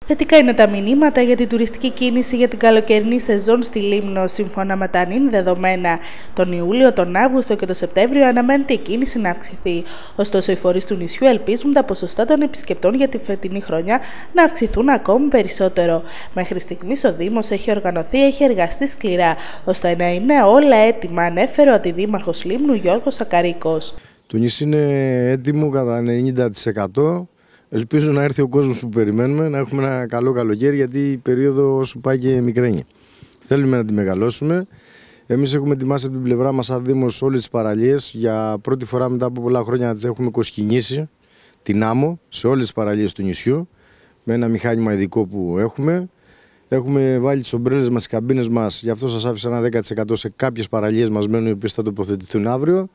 Θετικά είναι τα μηνύματα για την τουριστική κίνηση για την καλοκαιρινή σεζόν στη Λίμνο. Σύμφωνα με τα νυν δεδομένα, τον Ιούλιο, τον Αύγουστο και τον Σεπτέμβριο αναμένεται η κίνηση να αυξηθεί. Ωστόσο, οι φορείς του νησιού ελπίζουν τα ποσοστά των επισκεπτών για τη φετινή χρονιά να αυξηθούν ακόμη περισσότερο. Μέχρι στιγμής ο Δήμος έχει εργαστεί σκληρά, ώστε να είναι όλα έτοιμα, ανέφερε ο Αντιδήμαρχος Λίμνου Γιώργος Σακαρίκος. Το νησί είναι έτοιμο κατά 90%. Ελπίζω να έρθει ο κόσμος που περιμένουμε, να έχουμε ένα καλό καλοκαίρι, γιατί η περίοδος πάει και μικραίνει. Θέλουμε να τη μεγαλώσουμε. Εμείς έχουμε ετοιμάσει από την πλευρά μας, σαν Δήμος, όλες τις παραλίες. Για πρώτη φορά μετά από πολλά χρόνια τις έχουμε κοσκινήσει την άμμο σε όλες τις παραλίες του νησιού, με ένα μηχάνημα ειδικό που έχουμε. Έχουμε βάλει τις ομπρέλες μας, τις καμπίνες μας, γι' αυτό σας άφησα ένα 10% σε κάποιες παραλίες μας μένουν, οι οποίες θα τοποθετηθούν αύριο.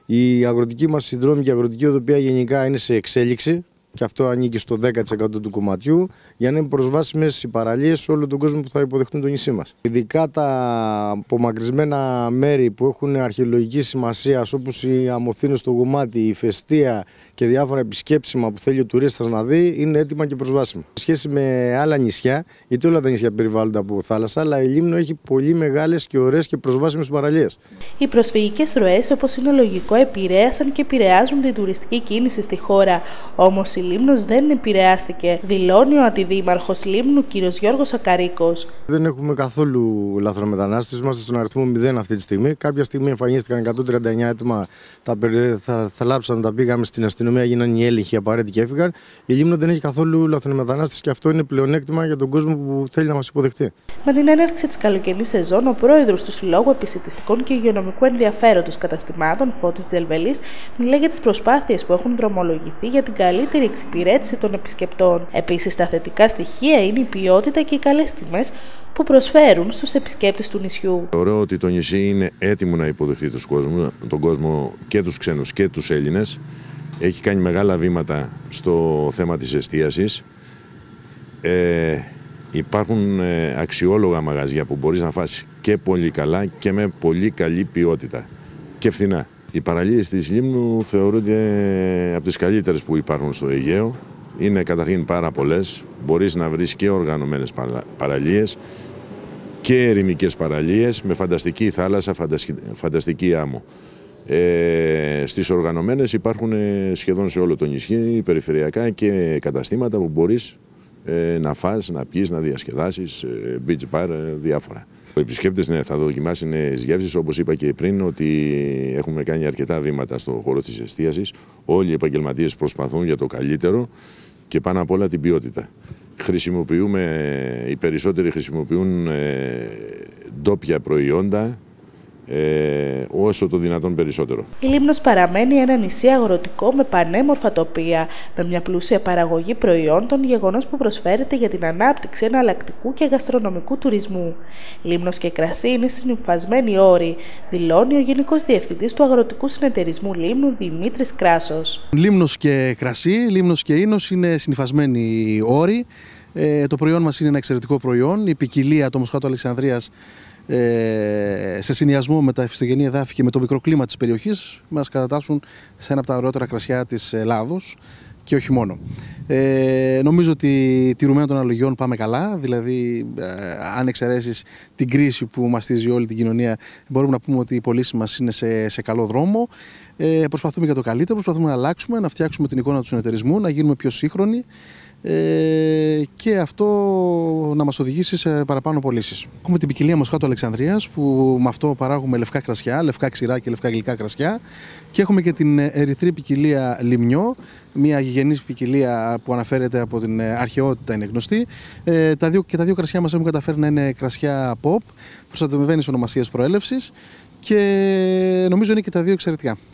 Η αγροτική μας συνδρόμη και η αγροτική οδοπία γενικά είναι σε εξέλιξη. Και αυτό ανήκει στο 10% του κομματιού, για να είναι προσβάσιμες οι παραλίες σε όλο τον κόσμο που θα υποδεχτούν το νησί μας. Ειδικά τα απομακρυσμένα μέρη που έχουν αρχαιολογική σημασία, όπως οι Αμοθήνες στο Γουμάτι, η Φεστία και διάφορα επισκέψιμα που θέλει ο τουρίστας να δει, είναι έτοιμα και προσβάσιμα. Σε σχέση με άλλα νησιά, γιατί όλα τα νησιά περιβάλλονται από θάλασσα, αλλά η Λίμνο έχει πολύ μεγάλες και ωραίες και προσβάσιμες παραλίες. Οι προσφυγικές ροές, όπως είναι λογικό, επηρέασαν και επηρεάζουν την τουριστική κίνηση στη χώρα. Όμως η Λίμνος δεν επηρεάστηκε, δηλώνει ο Αντιδήμαρχος Λίμνου κ. Γιώργος Σακαρίκος. Δεν έχουμε καθόλου λαθρομετανάστες, είμαστε στον αριθμό 0 αυτή τη στιγμή. Κάποια στιγμή εμφανίστηκαν 139 άτομα, τα θαλάψαμε, τα πήγαμε στην αστυνομία, γίνανε οι έλεγχοι απαραίτητοι και έφυγαν. Η Λίμνο δεν έχει καθόλου λαθρομετανάστες και αυτό είναι πλεονέκτημα για τον κόσμο που θέλει να μας υποδεχτεί. Με την έναρξη της καλοκαιρινής σεζόν, ο πρόεδρος του Συλλόγου Επισιτιστικών και Υγειονομικού Ενδιαφέροντος Καταστημάτων, Φώτης Τζελβελής, μιλάει για τις προσπάθειες που έχουν δρομολογηθεί για την καλύτερη εξυπηρέτηση των επισκεπτών. Επίσης, τα θετικά στοιχεία είναι η ποιότητα και οι καλές τιμές που προσφέρουν στους επισκέπτες του νησιού. Θεωρώ ότι το νησί είναι έτοιμο να υποδεχτεί τον κόσμο και τους ξένους και τους Έλληνες. Έχει κάνει μεγάλα βήματα στο θέμα της εστίασης. Υπάρχουν αξιόλογα μαγαζιά που μπορείς να φας και πολύ καλά και με πολύ καλή ποιότητα και φθηνά. Οι παραλίες της Λίμνου θεωρούνται από τις καλύτερες που υπάρχουν στο Αιγαίο. Είναι καταρχήν πάρα πολλές. Μπορείς να βρεις και οργανωμένες παραλίες και ερημικές παραλίες με φανταστική θάλασσα, φανταστική άμμο. Στις οργανωμένες υπάρχουν σχεδόν σε όλο το νησί, περιφερειακά και καταστήματα που μπορείς να φας, να πιείς, να διασκεδάσεις, beach bar, διάφορα. Οι επισκέπτες θα δοκιμάσουν νέες γεύσεις, όπως είπα και πριν, ότι έχουμε κάνει αρκετά βήματα στον χώρο της εστίασης. Όλοι οι επαγγελματίες προσπαθούν για το καλύτερο και πάνω απ' όλα την ποιότητα. Οι περισσότεροι χρησιμοποιούν ντόπια προϊόντα, όσο το δυνατόν περισσότερο. Η Λίμνος παραμένει ένα νησί αγροτικό με πανέμορφα τοπία, με μια πλούσια παραγωγή προϊόντων, γεγονός που προσφέρεται για την ανάπτυξη εναλλακτικού και γαστρονομικού τουρισμού. Λίμνος και κρασί είναι συνυφασμένοι όροι, δηλώνει ο Γενικός Διευθυντής του Αγροτικού Συνεταιρισμού Λίμνου, Δημήτρης Κράσος. Λίμνος και κρασί, Λίμνος και ίνος είναι συνυφασμένοι όροι. Το προϊόν μας είναι ένα εξαιρετικό προϊόν. Η ποικιλία του Μοσχάτου Αλεξανδρίας, σε συνδυασμό με τα φυστογενή εδάφη και με το μικροκλίμα της περιοχής, μας κατατάσσουν σε ένα από τα ωραιότερα κρασιά της Ελλάδος και όχι μόνο. Νομίζω ότι τηρουμένων των αναλογιών πάμε καλά, δηλαδή αν εξαιρέσεις την κρίση που μαστίζει όλη την κοινωνία, μπορούμε να πούμε ότι οι πωλήσεις μας είναι σε καλό δρόμο. Προσπαθούμε για το καλύτερο, προσπαθούμε να αλλάξουμε, να φτιάξουμε την εικόνα του συνεταιρισμού, να γίνουμε πιο σύγχρονοι και αυτό να μας οδηγήσει σε παραπάνω πωλήσεις. Έχουμε την ποικιλία Μοσχάτου Αλεξανδρίας, που με αυτό παράγουμε λευκά κρασιά, λευκά ξηρά και λευκά γλυκά κρασιά, και έχουμε και την ερυθρή ποικιλία Λιμνιό, μια γηγενής ποικιλία που αναφέρεται από την αρχαιότητα, είναι γνωστή. Τα δύο κρασιά μας έχουν καταφέρει να είναι κρασιά pop, προστατευμένης ονομασίας προέλευσης, και νομίζω είναι και τα δύο εξαιρετικά.